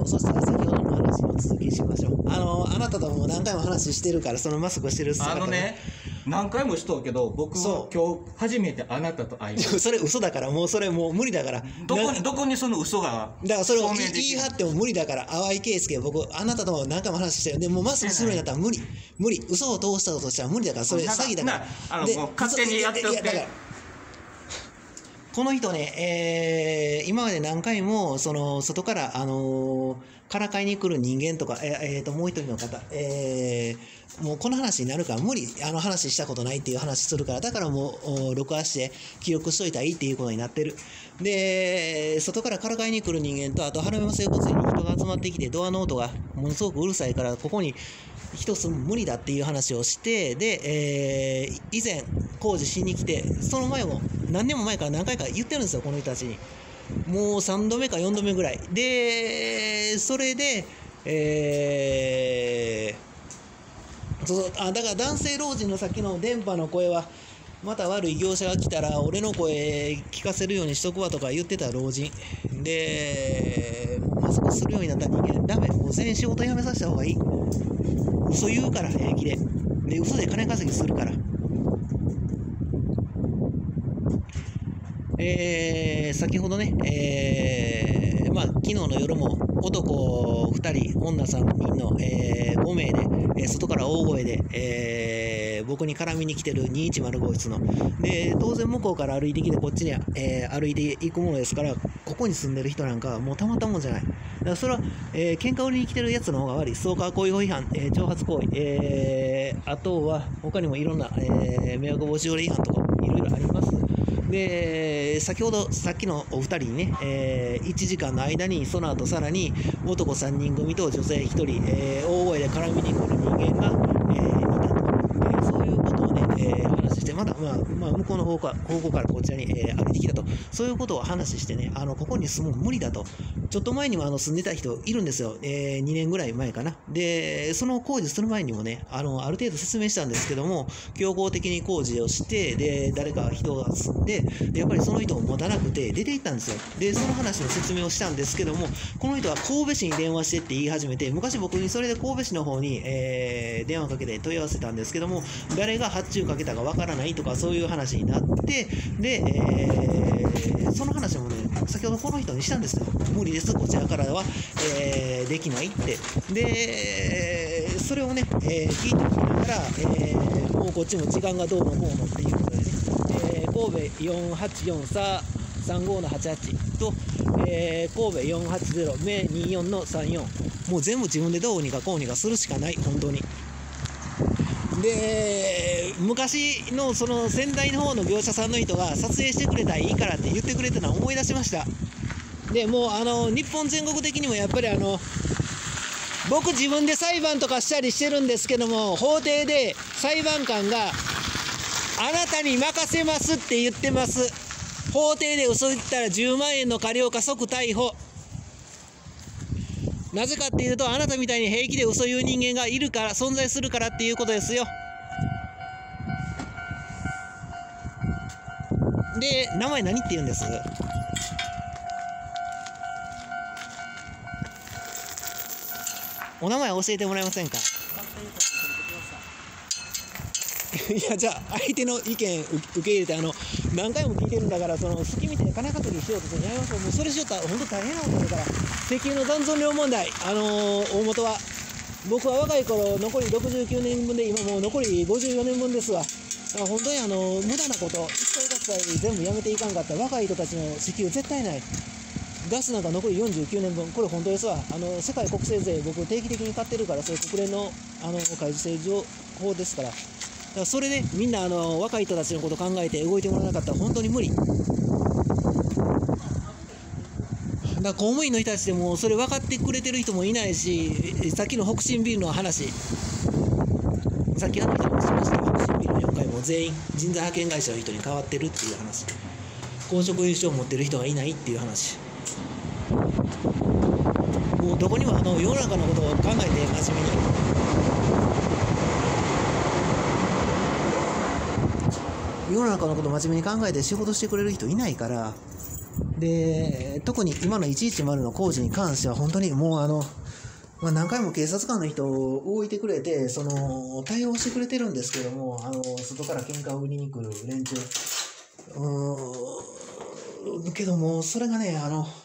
そしたら先ほどの話の続きしましょう。あなたとも何回も話してるから、そのマスクしてる姿ね、何回もしとうけど、僕今日初めてあなたと会いました。 それ嘘だから、もうそれもう無理だから。 どこにその嘘が。 だからそれを言い張っても無理だから、淡井圭介、僕、あなたとも何回も話してる。でもうマスクするんだったら無理。嘘を通したとしたら無理だから、それ詐欺だから。 もう勝手にやっておって。 この人ね、今まで何回も、外から、からかいに来る人間とか、もう一人の方、もうこの話になるから無理、話したことないっていう話するから、だからもう、録画して記録しといたらいいっていうことになってる。で、外からからかいに来る人間と、あと、花山整骨院に人が集まってきて、ドアの音がものすごくうるさいから、ここに、一つ無理だっていう話をして、で、以前工事しに来て、その前も何年も前から何回か言ってるんですよ、この人たちに。もう3度目か4度目ぐらいで、それでだから男性老人のさっきの電波の声はまた悪い業者が来たら俺の声聞かせるようにしとくわとか言ってた老人で、マスクするようになった人間ダメ、もう全員仕事辞めさせた方がいい。嘘言うから平気で嘘で金稼ぎするから。先ほどね、昨日の夜も男2人、女3人の、5名で、外から大声で、僕に絡みに来てる2105室の。で、当然向こうから歩いてきてこっちに、歩いていくものですから、ここに住んでる人なんかはもうたまったもんじゃない。だからそれは、喧嘩売りに来てるやつの方が悪い。ストーカー行為法違反、挑発行為、あとは他にもいろんな、迷惑防止条例違反とかいろいろあります。で、さっきのお二人にね、1時間の間にその後さらに男3人組と女性1人、大声で絡みに来る人間が、いたと、そういうことをね、話して、まだ、向こうの方向からこちらに、歩いてきたと、そういうことを話してね、ここに住むの無理だと。ちょっと前にも住んでた人いるんですよ、2年ぐらい前かな。で、その工事する前にもね、ある程度説明したんですけども、強行的に工事をして、で、誰か人が住んで、やっぱりその人を持たなくて出て行ったんですよ。で、その話の説明をしたんですけども、この人は神戸市に電話してって言い始めて、昔僕にそれで神戸市の方に、電話かけて問い合わせたんですけども、誰が発注かけたかわからないとかそういう話になって、で、その話もね、先ほどこの人にしたんですよ。無理です、こちらからは、できないって。で、それをね、聞いてきながら、もうこっちも時間がどうのこうのっていうことでね、神戸484-35-88と、神戸480名24の34、もう全部自分でどうにかこうにかするしかない、本当に。で、昔のその仙台の方の業者さんの人が撮影してくれたらいいからって言ってくれたのを思い出しました。でもう日本全国的にもやっぱり僕自分で裁判とかしたりしてるんですけども、法廷で裁判官があなたに任せますって言ってます。法廷で嘘言ったら10万円の過料か即逮捕。なぜかっていうと、あなたみたいに平気で嘘言う人間がいるから、存在するからっていうことですよ。で、名前何って言うんです？お名前教えてもらえませんか？いや、じゃあ相手の意見受け入れて、何回も聞いてるんだから、好きみたいに金稼ぎしようとするのやめましょう。もうそれしよったら本当大変なことだから。石油の残存量問題、大元は僕は若い頃残り69年分で、今もう残り54年分ですわ。だから本当に無駄なこと、一切合切全部やめていかんかったら若い人たちの石油絶対ない。ガスなんか残り49年分、これ本当ですわ。世界国政税僕定期的に買ってるから、それ国連の開示正常法ですから。だからそれでみんな若い人たちのこと考えて動いてもらわなかったら本当に無理。だから公務員の人たちでもそれ分かってくれてる人もいないし、さっきの北進ビルの話、さっき人もしましたが、北進ビルの4階も全員人材派遣会社の人に変わってるっていう話、公職有資証を持ってる人がいないっていう話。もうどこにも世の中のことを考えて真面目に世の中のことを真面目に考えて仕事してくれる人いないから、 で、特に今の110の工事に関しては、本当にもう何回も警察官の人を動いてくれて、対応してくれてるんですけども、外から喧嘩を売りに来る連中。けども、それがね、